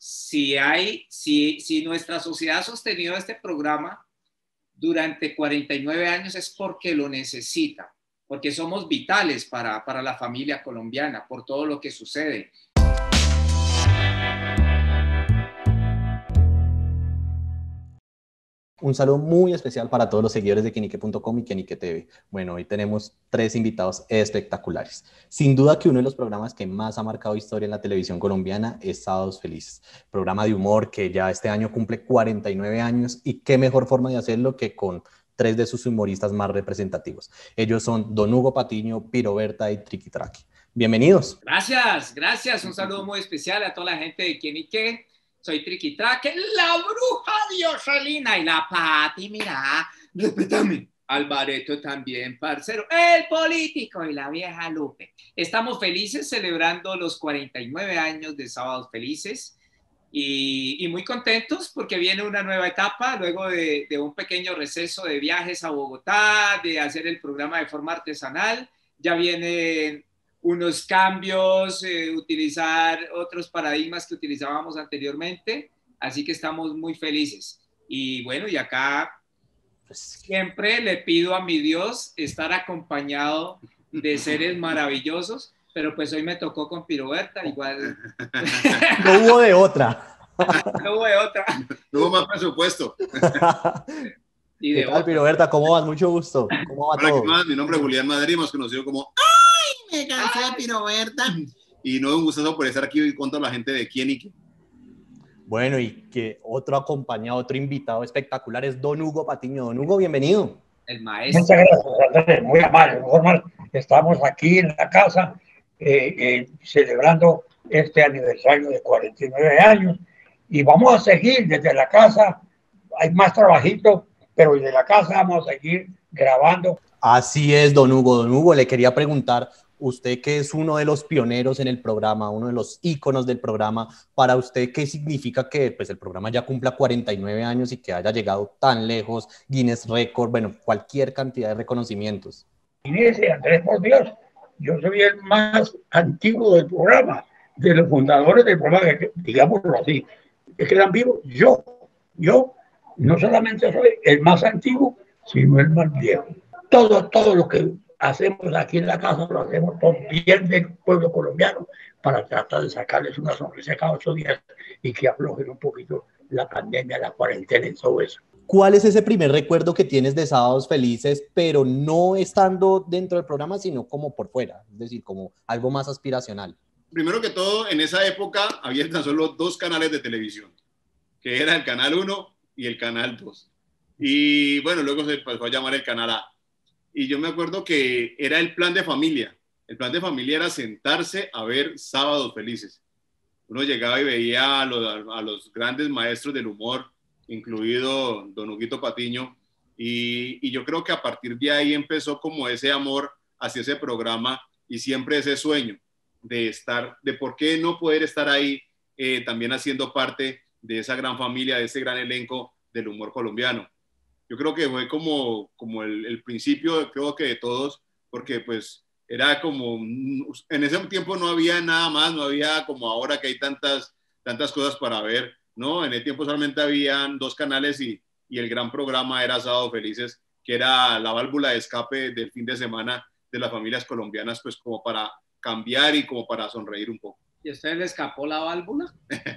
si nuestra sociedad ha sostenido este programa durante 49 años es porque lo necesita, porque somos vitales para la familia colombiana, por todo lo que sucede. Un saludo muy especial para todos los seguidores de Quienique.com y Quienique TV. Bueno, hoy tenemos 3 invitados espectaculares. Sin duda que uno de los programas que más ha marcado historia en la televisión colombiana es Sábados Felices. Programa de humor que ya este año cumple 49 años y qué mejor forma de hacerlo que con 3 de sus humoristas más representativos. Ellos son Don Hugo Patiño, Piro Berta y Triqui Traqui. Bienvenidos. Gracias. Un saludo muy especial a toda la gente de Quienique. Soy Triqui Traqui, la bruja Dioselina y la Pati, mira, respétame. Alvareto también, parcero, el político y la vieja Lupe. Estamos felices celebrando los 49 años de Sábados Felices y muy contentos porque viene una nueva etapa luego de un pequeño receso de viajes a Bogotá, de hacer el programa de forma artesanal. Ya vienen unos cambios, utilizar otros paradigmas que utilizábamos anteriormente, así que estamos muy felices. Y bueno, y acá siempre le pido a mi Dios estar acompañado de seres maravillosos, pero pues hoy me tocó con Piro Berta, igual. No hubo de otra. No hubo de otra. No hubo más presupuesto. Y ¿Qué tal, Piro Berta? ¿Cómo vas? Mucho gusto. ¿Cómo va Hola, todo? ¿qué más? Mi nombre es Julián Madrid, más conocido como me cansé de Piro Berta. Y no, un gustazo por estar aquí hoy con toda la gente de Quienique. Bueno, y que otro acompañado, otro invitado espectacular es Don Hugo Patiño. Don Hugo, bienvenido. El maestro. Muchas gracias, Andrés. Muy amable, normal. Estamos aquí en la casa celebrando este aniversario de 49 años y vamos a seguir desde la casa. Hay más trabajito, pero desde la casa vamos a seguir grabando. Así es, Don Hugo. Don Hugo, le quería preguntar, usted que es uno de los pioneros en el programa, uno de los íconos del programa, para usted, ¿qué significa que pues, el programa ya cumpla 49 años y que haya llegado tan lejos, Guinness Record, bueno, cualquier cantidad de reconocimientos? Inés, Andrés, por Dios, yo soy el más antiguo del programa, de los fundadores del programa, digámoslo así, que quedan vivos. Yo no solamente soy el más antiguo, sino el más viejo. Todo lo que hacemos aquí en la casa lo hacemos por bien del pueblo colombiano para tratar de sacarles una sonrisa cada 8 días y que aflojen un poquito la pandemia, la cuarentena y todo eso. ¿Cuál es ese primer recuerdo que tienes de Sábados Felices, pero no estando dentro del programa, sino como por fuera? Es decir, como algo más aspiracional. Primero que todo, en esa época había tan solo 2 canales de televisión, que era el Canal 1 y el Canal 2. Y bueno, luego se pasó a llamar el Canal A. Y yo me acuerdo que era el plan de familia. El plan de familia era sentarse a ver Sábados Felices. Uno llegaba y veía a los grandes maestros del humor, incluido Don Huguito Patiño, y yo creo que a partir de ahí empezó como ese amor hacia ese programa y siempre ese sueño de por qué no poder estar ahí también haciendo parte de esa gran familia, de ese gran elenco del humor colombiano. Yo creo que fue como el principio, creo que de todos, porque pues era como, en ese tiempo no había nada más, no había como ahora que hay tantas cosas para ver, ¿no? En el tiempo solamente habían 2 canales y el gran programa era Sábados Felices, que era la válvula de escape del fin de semana de las familias colombianas, pues como para cambiar y como para sonreír un poco. ¿Y a usted le escapó la válvula?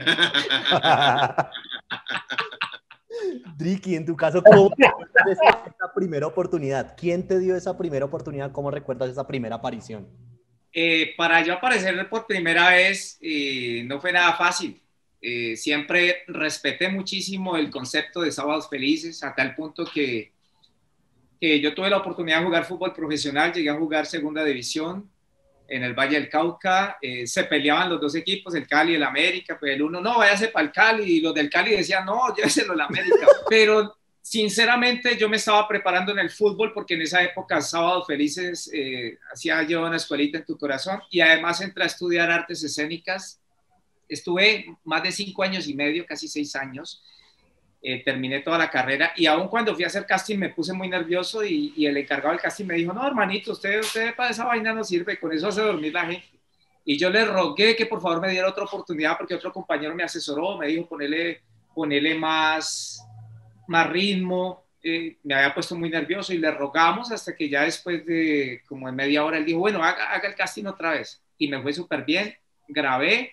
Triqui, en tu caso, ¿cómo recuerdas esa primera oportunidad? ¿Quién te dio esa primera oportunidad? ¿Cómo recuerdas esa primera aparición? Para yo aparecer por primera vez no fue nada fácil. Siempre respeté muchísimo el concepto de Sábados Felices, a tal punto que yo tuve la oportunidad de jugar fútbol profesional, llegué a jugar segunda división en el Valle del Cauca, se peleaban los 2 equipos, el Cali y el América, pues el uno, no, váyase para el Cali, y los del Cali decían, no, lléveselo al América, pero sinceramente yo me estaba preparando en el fútbol, porque en esa época Sábados Felices hacía yo una escuelita en tu corazón, y además entré a estudiar artes escénicas, estuve más de 5 años y medio, casi 6 años, terminé toda la carrera, y aún cuando fui a hacer casting me puse muy nervioso y el encargado del casting me dijo, no, hermanito, usted para esa vaina no sirve, con eso hace dormir la gente. Y yo le rogué que por favor me diera otra oportunidad porque otro compañero me asesoró, me dijo ponele más ritmo, me había puesto muy nervioso y le rogamos hasta que ya después de como de media hora él dijo, bueno, haga el casting otra vez. Y me fue súper bien, grabé.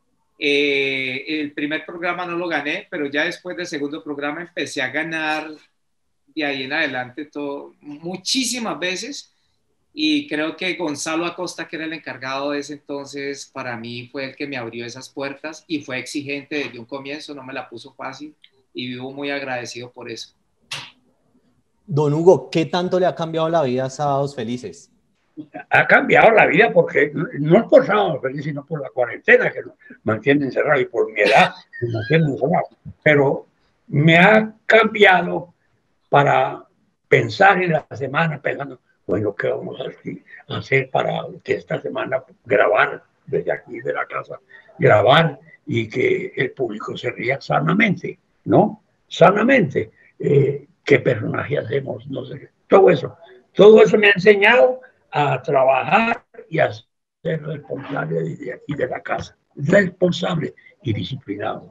El primer programa no lo gané, pero ya después del segundo programa empecé a ganar de ahí en adelante todo, muchísimas veces. Y creo que Gonzalo Acosta, que era el encargado de ese entonces, para mí fue el que me abrió esas puertas y fue exigente desde un comienzo, no me la puso fácil y vivo muy agradecido por eso. Don Hugo, ¿qué tanto le ha cambiado la vida a Sábados Felices? Ha cambiado la vida porque no es por Sábados Felices, sino por la cuarentena que nos mantiene encerrado y por mi edad nos mantiene encerrado. Pero me ha cambiado para pensar en la semana, pensando, bueno, ¿qué vamos a hacer para que esta semana grabar desde aquí de la casa, grabar y que el público se ría sanamente, ¿no? Sanamente. ¿Qué personaje hacemos? No sé, todo eso me ha enseñado a trabajar y a ser responsable de aquí de la casa, responsable y disciplinado,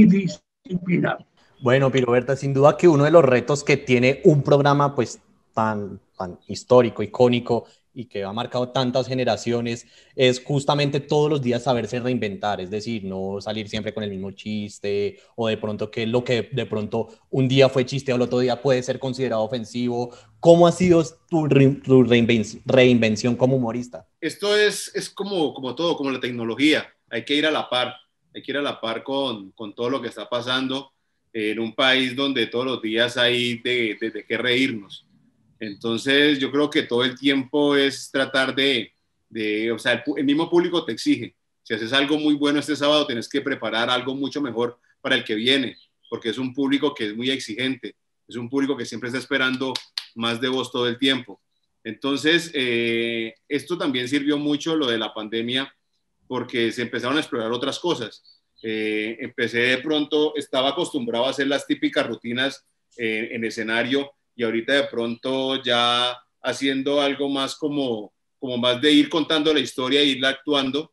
Bueno, Piroberta, sin duda que uno de los retos que tiene un programa pues tan histórico, icónico y que ha marcado tantas generaciones es justamente todos los días saberse reinventar, es decir, no salir siempre con el mismo chiste o de pronto que lo que de pronto un día fue chiste o el otro día puede ser considerado ofensivo. ¿Cómo ha sido tu reinvención como humorista? Esto es como todo, como la tecnología, hay que ir a la par, con todo lo que está pasando en un país donde todos los días hay de qué reírnos. Entonces yo creo que todo el tiempo es tratar o sea, el mismo público te exige. Si haces algo muy bueno este sábado, tienes que preparar algo mucho mejor para el que viene, porque es un público que es muy exigente, es un público que siempre está esperando más de vos todo el tiempo. Entonces, esto también sirvió mucho, lo de la pandemia, porque se empezaron a explorar otras cosas. Empecé de pronto, estaba acostumbrado a hacer las típicas rutinas en escenario, y ahorita de pronto ya haciendo algo más como más de ir contando la historia e irla actuando,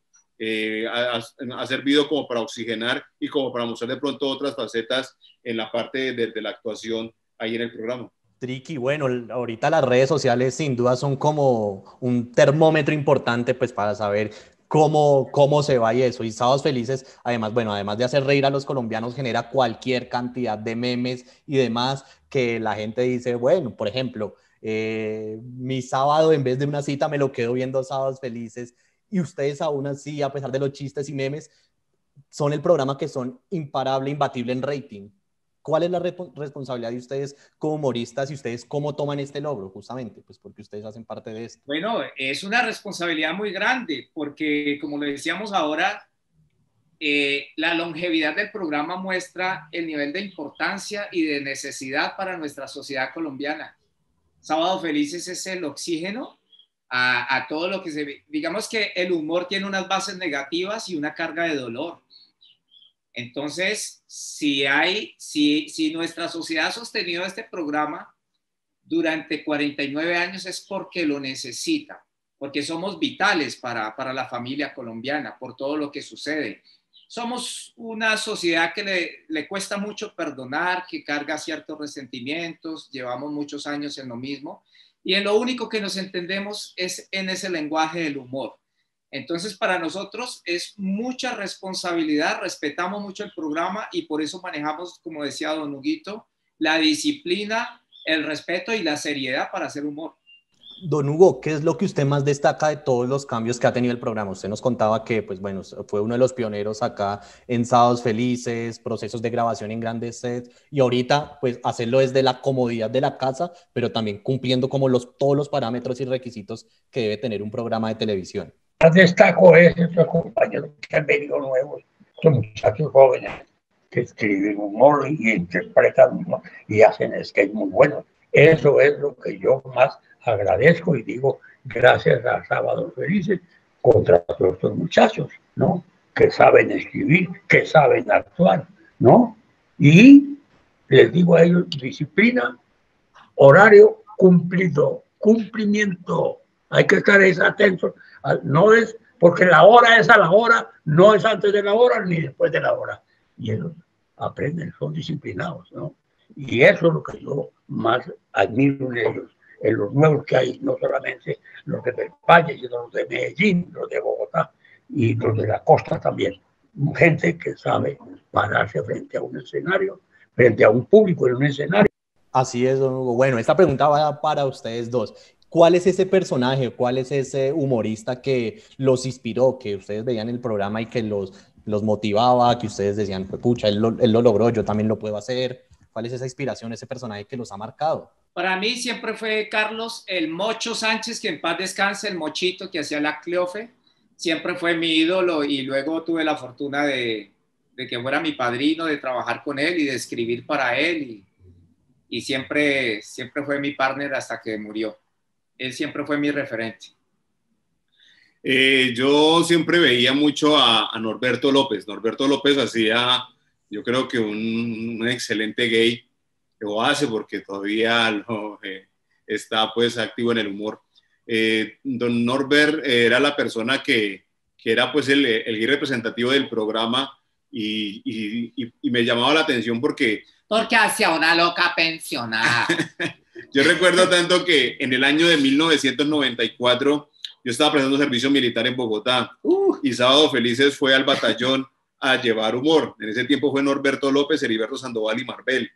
ha servido como para oxigenar y como para mostrar de pronto otras facetas en la parte de la actuación ahí en el programa. Triqui, bueno, ahorita las redes sociales sin duda son como un termómetro importante pues para saber cómo se va y eso. Y Sábados Felices, además, bueno, además de hacer reír a los colombianos, genera cualquier cantidad de memes y demás que la gente dice, bueno, por ejemplo, mi sábado en vez de una cita me lo quedo viendo Sábados Felices, y ustedes aún así, a pesar de los chistes y memes, son el programa que son imparable, imbatible en rating. ¿Cuál es la responsabilidad de ustedes como humoristas y ustedes cómo toman este logro justamente? Pues porque ustedes hacen parte de esto. Bueno, es una responsabilidad muy grande porque, como lo decíamos ahora, la longevidad del programa muestra el nivel de importancia y de necesidad para nuestra sociedad colombiana. Sábados Felices es el oxígeno a todo lo que se ve. Digamos que el humor tiene unas bases negativas y una carga de dolor. Entonces, si nuestra sociedad ha sostenido este programa durante 49 años es porque lo necesita, porque somos vitales para la familia colombiana, por todo lo que sucede. Somos una sociedad que le cuesta mucho perdonar, que carga ciertos resentimientos, llevamos muchos años en lo mismo, y en lo único que nos entendemos es en ese lenguaje del humor. Entonces, para nosotros es mucha responsabilidad, respetamos mucho el programa y por eso manejamos, como decía don Huguito, la disciplina, el respeto y la seriedad para hacer humor. Don Hugo, ¿qué es lo que usted más destaca de todos los cambios que ha tenido el programa? Usted nos contaba que, pues bueno, fue uno de los pioneros acá en Sábados Felices, procesos de grabación en grandes sets, y ahorita, pues, hacerlo desde la comodidad de la casa, pero también cumpliendo como todos los parámetros y requisitos que debe tener un programa de televisión. Destaco estos compañeros que han venido nuevos, estos muchachos jóvenes que escriben humor y interpretan humor y hacen sketch muy buenos. Eso es lo que yo más agradezco y digo gracias a Sábados Felices contra todos estos muchachos, ¿no? Que saben escribir, que saben actuar, ¿no? Y les digo a ellos disciplina, horario cumplido, cumplimiento. Hay que estar atentos. No es porque la hora es a la hora, no es antes de la hora ni después de la hora. Y ellos aprenden, son disciplinados, ¿no? Y eso es lo que yo más admiro en ellos, en los nuevos que hay, no solamente los de del Valle, sino los de Medellín, los de Bogotá y los de la costa también. Gente que sabe pararse frente a un escenario, frente a un público en un escenario. Así es, don Hugo. Bueno, esta pregunta va para ustedes dos. ¿Cuál es ese personaje, cuál es ese humorista que los inspiró, que ustedes veían el programa y que los motivaba, que ustedes decían, pues pucha, él lo logró, yo también lo puedo hacer? ¿Cuál es esa inspiración, ese personaje que los ha marcado? Para mí siempre fue Carlos el Mocho Sánchez, que en paz descanse, el Mochito que hacía la Cleofe. Siempre fue mi ídolo y luego tuve la fortuna de que fuera mi padrino, de trabajar con él y de escribir para él. Y siempre fue mi partner hasta que murió. Él siempre fue mi referente. Yo siempre veía mucho a Norberto López. Norberto López hacía, yo creo que un excelente gay, lo hace porque todavía está pues activo en el humor. Don Norbert era la persona que era pues el gay representativo del programa y me llamaba la atención porque hacía una loca pensionada. Yo recuerdo tanto que en el año de 1994 yo estaba prestando servicio militar en Bogotá y Sábado Felices fue al batallón a llevar humor. En ese tiempo fue Norberto López, Heriberto Sandoval y Marbel.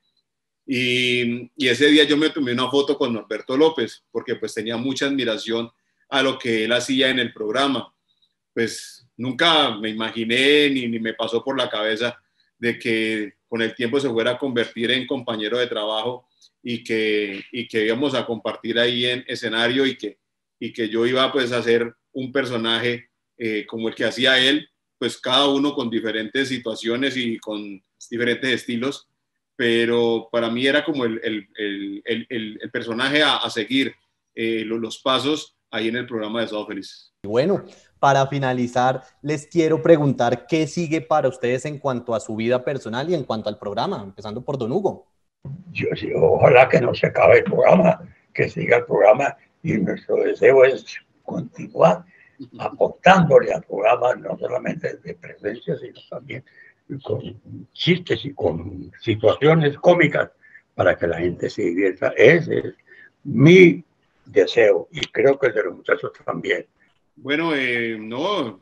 Y ese día yo me tomé una foto con Norberto López porque pues tenía mucha admiración a lo que él hacía en el programa. Pues nunca me imaginé ni me pasó por la cabeza de que con el tiempo se fuera a convertir en compañero de trabajo y que íbamos a compartir ahí en escenario y que yo iba pues a hacer un personaje como el que hacía él, pues cada uno con diferentes situaciones y con diferentes estilos, pero para mí era como el personaje a seguir los pasos ahí en el programa de Sábado Felices. Bueno, para finalizar, les quiero preguntar qué sigue para ustedes en cuanto a su vida personal y en cuanto al programa, empezando por don Hugo. Yo ojalá que no se acabe el programa, que siga el programa y nuestro deseo es continuar aportándole al programa, no solamente de presencia, sino también con chistes y con situaciones cómicas para que la gente se divierta. Ese es mi deseo y creo que el de los muchachos también. Bueno, no,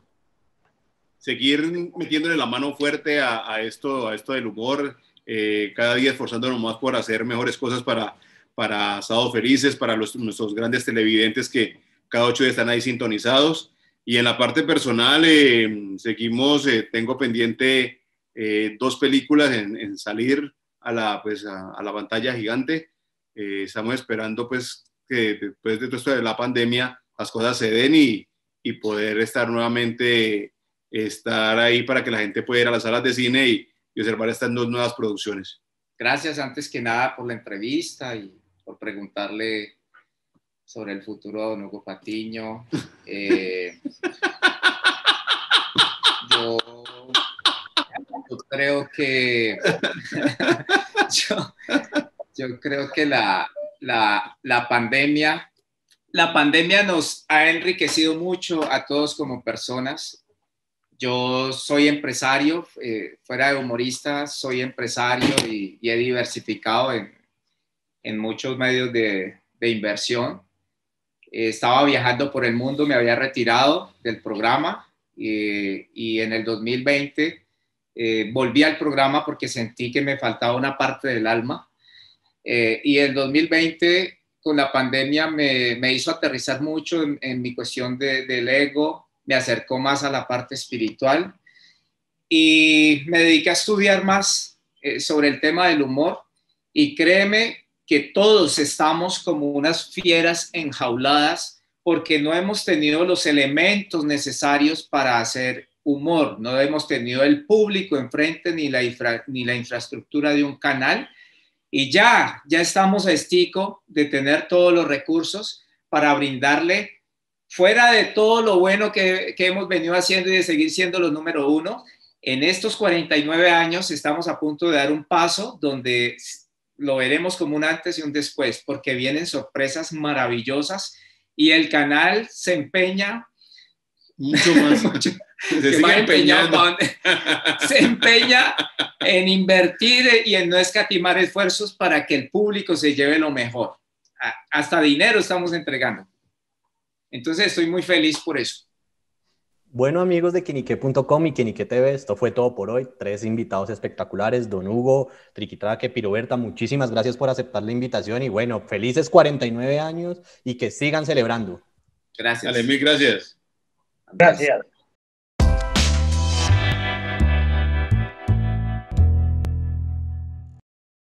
seguir metiéndole la mano fuerte a esto del humor, cada día esforzándonos más por hacer mejores cosas para Sábado Felices, para nuestros grandes televidentes que cada 8 días están ahí sintonizados. Y en la parte personal, seguimos, tengo pendiente 2 películas en salir a la pantalla gigante. Estamos esperando pues que después de todo esto de la pandemia las cosas se den y poder estar nuevamente, estar ahí para que la gente pueda ir a las salas de cine y observar estas 2 nuevas producciones. Gracias antes que nada por la entrevista y por preguntarle sobre el futuro de don Hugo Patiño. Yo creo que yo creo que la pandemia nos ha enriquecido mucho a todos como personas. Yo soy empresario, fuera de humorista, soy empresario y he diversificado en muchos medios de inversión. Estaba viajando por el mundo, me había retirado del programa y en el 2020 volví al programa porque sentí que me faltaba una parte del alma. Y el 2020 con la pandemia me hizo aterrizar mucho en mi cuestión del ego, me acercó más a la parte espiritual y me dediqué a estudiar más sobre el tema del humor y créeme que todos estamos como unas fieras enjauladas porque no hemos tenido los elementos necesarios para hacer humor, no hemos tenido el público enfrente ni la infraestructura de un canal y ya estamos a estico de tener todos los recursos para brindarle, fuera de todo lo bueno que hemos venido haciendo y de seguir siendo los número 1, en estos 49 años estamos a punto de dar un paso donde lo veremos como un antes y un después, porque vienen sorpresas maravillosas y el canal se empeña Mucho más. Que más empeñado, se empeña en invertir y en no escatimar esfuerzos para que el público se lleve lo mejor. Hasta dinero estamos entregando. Entonces estoy muy feliz por eso. Bueno, amigos de Quinique.com y Quinique TV, esto fue todo por hoy. 3 invitados espectaculares, Don Hugo, Triquitraque, Piroberta, muchísimas gracias por aceptar la invitación y bueno, felices 49 años y que sigan celebrando. Gracias. Dale, mil gracias. Gracias.